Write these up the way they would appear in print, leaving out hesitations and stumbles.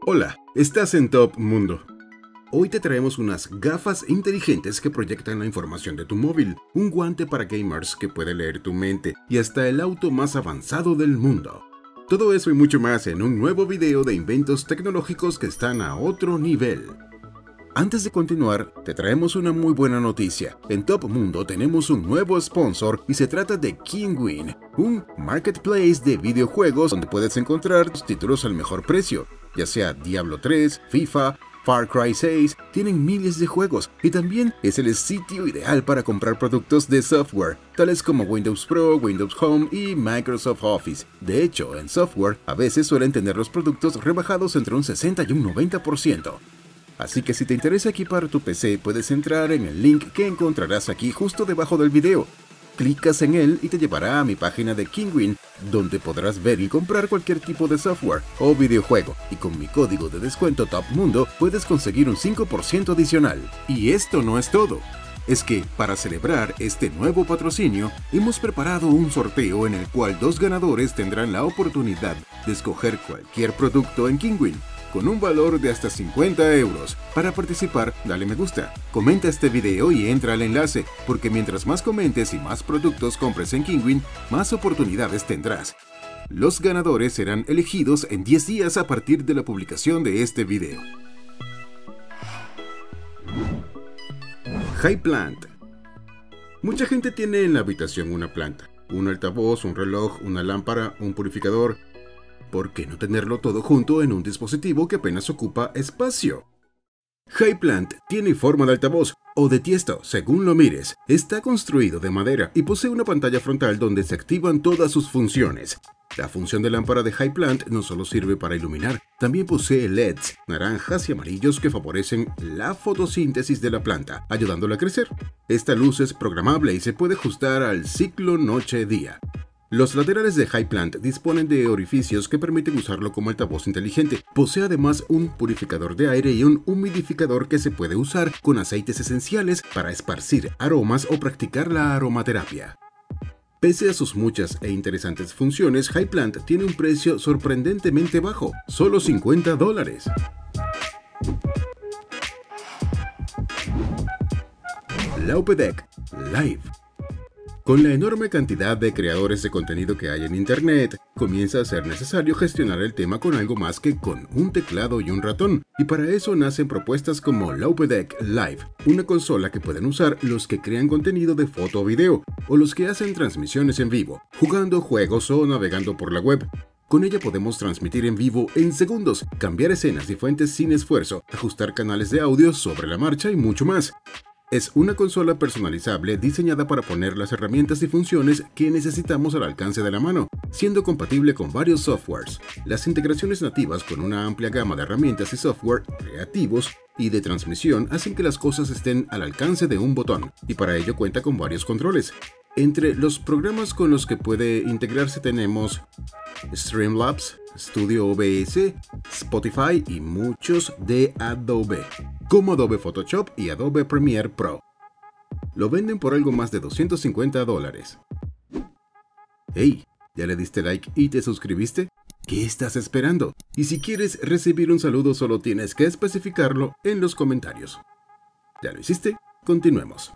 Hola, estás en Top Mundo. Hoy te traemos unas gafas inteligentes que proyectan la información de tu móvil, un guante para gamers que puede leer tu mente y hasta el auto más avanzado del mundo. Todo eso y mucho más en un nuevo video de inventos tecnológicos que están a otro nivel. Antes de continuar, te traemos una muy buena noticia. En Top Mundo tenemos un nuevo sponsor y se trata de Kinguin, un marketplace de videojuegos donde puedes encontrar tus títulos al mejor precio, ya sea Diablo 3, FIFA, Far Cry 6, tienen miles de juegos y también es el sitio ideal para comprar productos de software, tales como Windows Pro, Windows Home y Microsoft Office. De hecho, en software a veces suelen tener los productos rebajados entre un 60 y un 90%. Así que si te interesa equipar tu PC, puedes entrar en el link que encontrarás aquí justo debajo del video. Clicas en él y te llevará a mi página de Kinguin, donde podrás ver y comprar cualquier tipo de software o videojuego, y con mi código de descuento TOPMUNDO puedes conseguir un 5% adicional. Y esto no es todo. Es que, para celebrar este nuevo patrocinio, hemos preparado un sorteo en el cual 2 ganadores tendrán la oportunidad de escoger cualquier producto en Kinguin, con un valor de hasta 50 euros. Para participar, dale me gusta, comenta este video y entra al enlace, porque mientras más comentes y más productos compres en Kinguin, más oportunidades tendrás. Los ganadores serán elegidos en 10 días a partir de la publicación de este video. HiPlant. Mucha gente tiene en la habitación una planta, un altavoz, un reloj, una lámpara, un purificador. ¿Por qué no tenerlo todo junto en un dispositivo que apenas ocupa espacio? HiPlant tiene forma de altavoz o de tiesto, según lo mires. Está construido de madera y posee una pantalla frontal donde se activan todas sus funciones. La función de lámpara de HiPlant no solo sirve para iluminar, también posee LEDs naranjas y amarillos que favorecen la fotosíntesis de la planta, ayudándola a crecer. Esta luz es programable y se puede ajustar al ciclo noche-día. Los laterales de HiPlant disponen de orificios que permiten usarlo como altavoz inteligente. Posee además un purificador de aire y un humidificador que se puede usar con aceites esenciales para esparcir aromas o practicar la aromaterapia. Pese a sus muchas e interesantes funciones, HiPlant tiene un precio sorprendentemente bajo, solo $50. Loupedeck Live. Con la enorme cantidad de creadores de contenido que hay en Internet, comienza a ser necesario gestionar el tema con algo más que con un teclado y un ratón, y para eso nacen propuestas como Loupedeck Live, una consola que pueden usar los que crean contenido de foto o video, o los que hacen transmisiones en vivo, jugando juegos o navegando por la web. Con ella podemos transmitir en vivo en segundos, cambiar escenas y fuentes sin esfuerzo, ajustar canales de audio sobre la marcha y mucho más. Es una consola personalizable diseñada para poner las herramientas y funciones que necesitamos al alcance de la mano, siendo compatible con varios softwares. Las integraciones nativas con una amplia gama de herramientas y software creativos y de transmisión hacen que las cosas estén al alcance de un botón, y para ello cuenta con varios controles. Entre los programas con los que puede integrarse tenemos Streamlabs, Studio OBS, Spotify y muchos de Adobe, como Adobe Photoshop y Adobe Premiere Pro. Lo venden por algo más de $250. Hey, ¿ya le diste like y te suscribiste? ¿Qué estás esperando? Y si quieres recibir un saludo solo tienes que especificarlo en los comentarios. ¿Ya lo hiciste? Continuemos.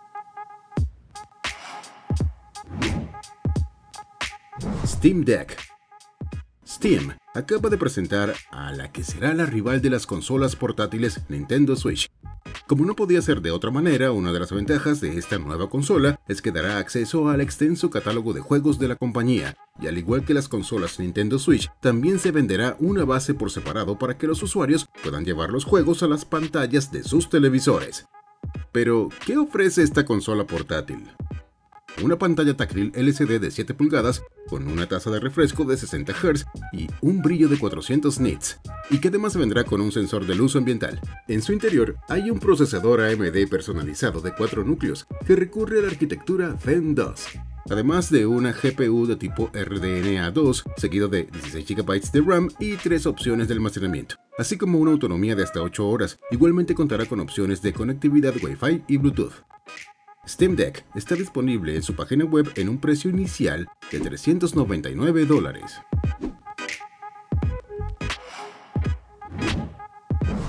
Steam Deck. Steam acaba de presentar a la que será la rival de las consolas portátiles Nintendo Switch. Como no podía ser de otra manera, una de las ventajas de esta nueva consola es que dará acceso al extenso catálogo de juegos de la compañía, y al igual que las consolas Nintendo Switch, también se venderá una base por separado para que los usuarios puedan llevar los juegos a las pantallas de sus televisores. Pero, ¿qué ofrece esta consola portátil? Una pantalla táctil LCD de 7 pulgadas con una tasa de refresco de 60 Hz y un brillo de 400 nits, y que además vendrá con un sensor de luz ambiental. En su interior hay un procesador AMD personalizado de 4 núcleos que recurre a la arquitectura Zen 2, además de una GPU de tipo RDNA2 seguido de 16 GB de RAM y 3 opciones de almacenamiento, así como una autonomía de hasta 8 horas. Igualmente contará con opciones de conectividad Wi-Fi y Bluetooth. Steam Deck está disponible en su página web en un precio inicial de $399.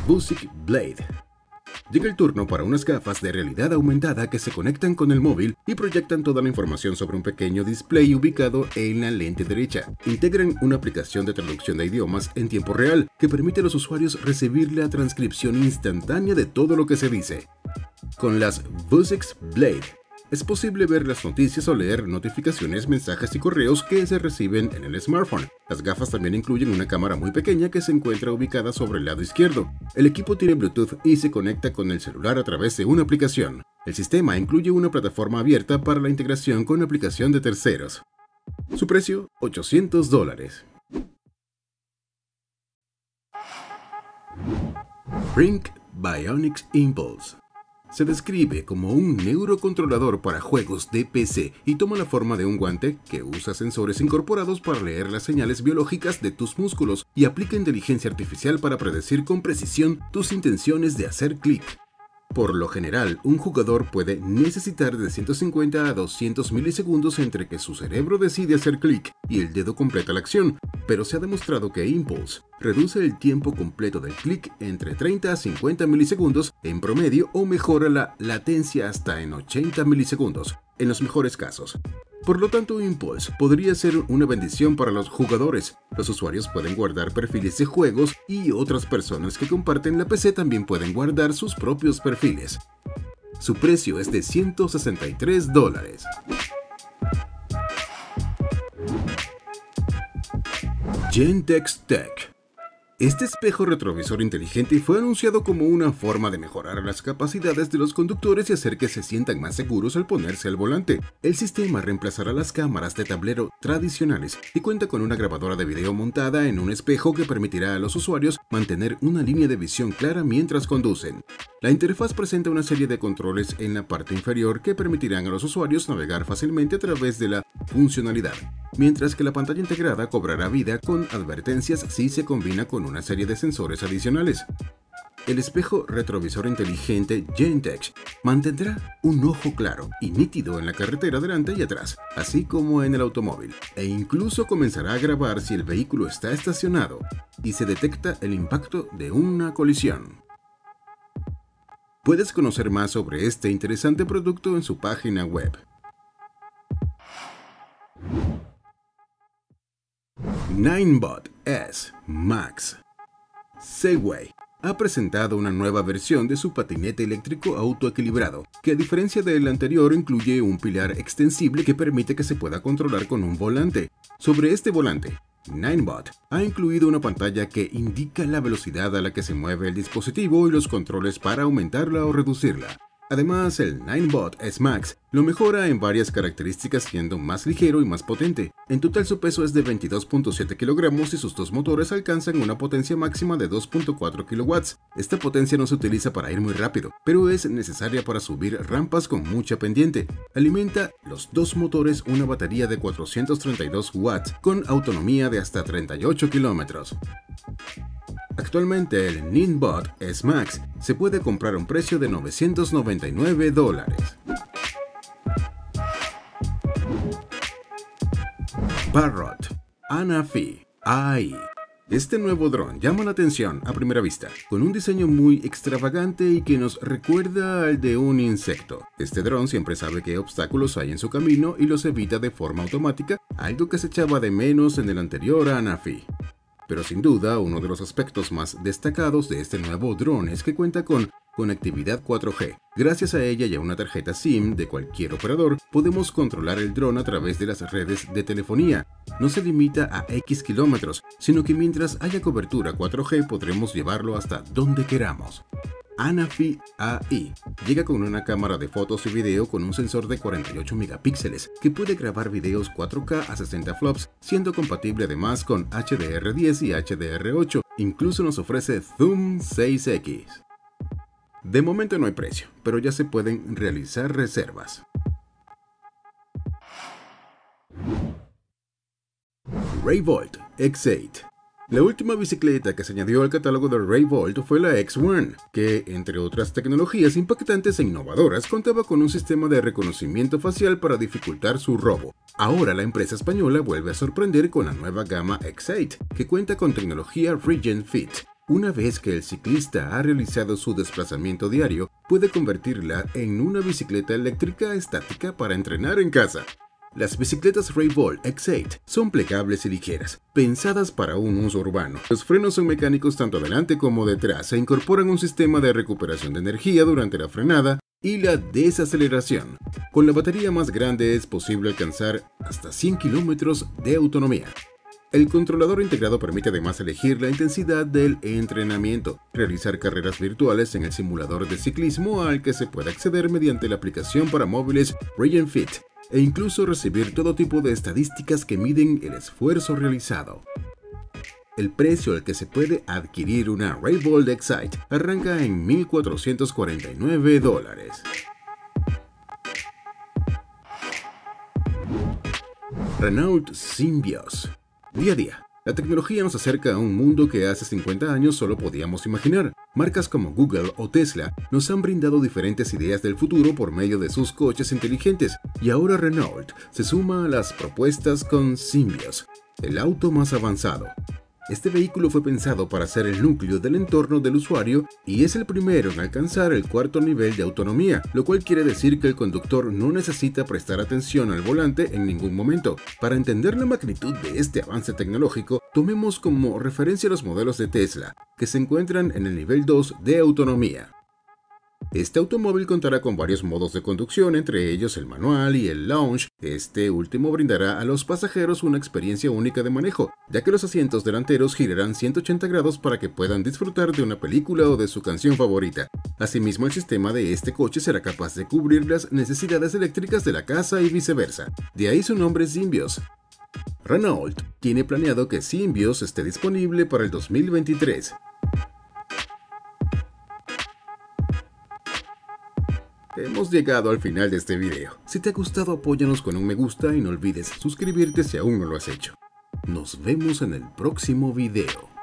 Vuzix Blade. Llega el turno para unas gafas de realidad aumentada que se conectan con el móvil y proyectan toda la información sobre un pequeño display ubicado en la lente derecha. Integran una aplicación de traducción de idiomas en tiempo real que permite a los usuarios recibir la transcripción instantánea de todo lo que se dice. Con las Vuzix Blade es posible ver las noticias o leer notificaciones, mensajes y correos que se reciben en el smartphone. Las gafas también incluyen una cámara muy pequeña que se encuentra ubicada sobre el lado izquierdo. El equipo tiene Bluetooth y se conecta con el celular a través de una aplicación. El sistema incluye una plataforma abierta para la integración con aplicación de terceros. Su precio, $800. Brink Bionics Impulse. Se describe como un neurocontrolador para juegos de PC y toma la forma de un guante que usa sensores incorporados para leer las señales biológicas de tus músculos y aplica inteligencia artificial para predecir con precisión tus intenciones de hacer clic. Por lo general, un jugador puede necesitar de 150 a 200 milisegundos entre que su cerebro decide hacer clic y el dedo completa la acción, pero se ha demostrado que Impulse reduce el tiempo completo del clic entre 30 a 50 milisegundos en promedio o mejora la latencia hasta en 80 milisegundos, en los mejores casos. Por lo tanto, Impulse podría ser una bendición para los jugadores. Los usuarios pueden guardar perfiles de juegos y otras personas que comparten la PC también pueden guardar sus propios perfiles. Su precio es de $163. Gentex Tech. Este espejo retrovisor inteligente fue anunciado como una forma de mejorar las capacidades de los conductores y hacer que se sientan más seguros al ponerse al volante. El sistema reemplazará las cámaras de tablero tradicionales y cuenta con una grabadora de video montada en un espejo que permitirá a los usuarios mantener una línea de visión clara mientras conducen. La interfaz presenta una serie de controles en la parte inferior que permitirán a los usuarios navegar fácilmente a través de la funcionalidad, mientras que la pantalla integrada cobrará vida con advertencias si se combina con una serie de sensores adicionales. El espejo retrovisor inteligente Gentex mantendrá un ojo claro y nítido en la carretera delante y atrás, así como en el automóvil, e incluso comenzará a grabar si el vehículo está estacionado y se detecta el impacto de una colisión. Puedes conocer más sobre este interesante producto en su página web. Ninebot S Max. Segway ha presentado una nueva versión de su patinete eléctrico autoequilibrado, que a diferencia del anterior incluye un pilar extensible que permite que se pueda controlar con un volante. Sobre este volante, Ninebot ha incluido una pantalla que indica la velocidad a la que se mueve el dispositivo y los controles para aumentarla o reducirla. Además, el Ninebot S Max lo mejora en varias características siendo más ligero y más potente. En total su peso es de 22.7 kilogramos y sus dos motores alcanzan una potencia máxima de 2.4 kilowatts. Esta potencia no se utiliza para ir muy rápido, pero es necesaria para subir rampas con mucha pendiente. Alimenta los dos motores una batería de 432 watts con autonomía de hasta 38 kilómetros. Actualmente el Ninebot S Max se puede comprar a un precio de $999. Parrot Anafi AI. Este nuevo dron llama la atención a primera vista, con un diseño muy extravagante y que nos recuerda al de un insecto. Este dron siempre sabe qué obstáculos hay en su camino y los evita de forma automática, algo que se echaba de menos en el anterior Anafi. Pero sin duda, uno de los aspectos más destacados de este nuevo dron es que cuenta con conectividad 4G. Gracias a ella y a una tarjeta SIM de cualquier operador, podemos controlar el dron a través de las redes de telefonía. No se limita a X kilómetros, sino que mientras haya cobertura 4G podremos llevarlo hasta donde queramos. Anafi AI llega con una cámara de fotos y video con un sensor de 48 megapíxeles que puede grabar videos 4K a 60 flops, siendo compatible además con HDR10 y HDR8. Incluso nos ofrece Zoom 6X. De momento no hay precio, pero ya se pueden realizar reservas. RayVolt X8. La última bicicleta que se añadió al catálogo de RayVolt fue la X1, que, entre otras tecnologías impactantes e innovadoras, contaba con un sistema de reconocimiento facial para dificultar su robo. Ahora la empresa española vuelve a sorprender con la nueva gama X8, que cuenta con tecnología Regen Fit. Una vez que el ciclista ha realizado su desplazamiento diario, puede convertirla en una bicicleta eléctrica estática para entrenar en casa. Las bicicletas Rayvolt X8 son plegables y ligeras, pensadas para un uso urbano. Los frenos son mecánicos tanto adelante como detrás e incorporan un sistema de recuperación de energía durante la frenada y la desaceleración. Con la batería más grande es posible alcanzar hasta 100 kilómetros de autonomía. El controlador integrado permite además elegir la intensidad del entrenamiento, realizar carreras virtuales en el simulador de ciclismo al que se puede acceder mediante la aplicación para móviles Ray Fit, e incluso recibir todo tipo de estadísticas que miden el esfuerzo realizado. El precio al que se puede adquirir una Rayvolt X8 arranca en $1,449. Renault Symbioz. Día a día, la tecnología nos acerca a un mundo que hace 50 años solo podíamos imaginar. Marcas como Google o Tesla nos han brindado diferentes ideas del futuro por medio de sus coches inteligentes, y ahora Renault se suma a las propuestas con Symbioz, el auto más avanzado. Este vehículo fue pensado para ser el núcleo del entorno del usuario y es el primero en alcanzar el cuarto nivel de autonomía, lo cual quiere decir que el conductor no necesita prestar atención al volante en ningún momento. Para entender la magnitud de este avance tecnológico, tomemos como referencia los modelos de Tesla, que se encuentran en el nivel 2 de autonomía. Este automóvil contará con varios modos de conducción, entre ellos el manual y el lounge. Este último brindará a los pasajeros una experiencia única de manejo, ya que los asientos delanteros girarán 180 grados para que puedan disfrutar de una película o de su canción favorita. Asimismo, el sistema de este coche será capaz de cubrir las necesidades eléctricas de la casa y viceversa. De ahí su nombre Symbioz. Renault tiene planeado que Symbioz esté disponible para el 2023. Hemos llegado al final de este video. Si te ha gustado, apóyanos con un me gusta y no olvides suscribirte si aún no lo has hecho. Nos vemos en el próximo video.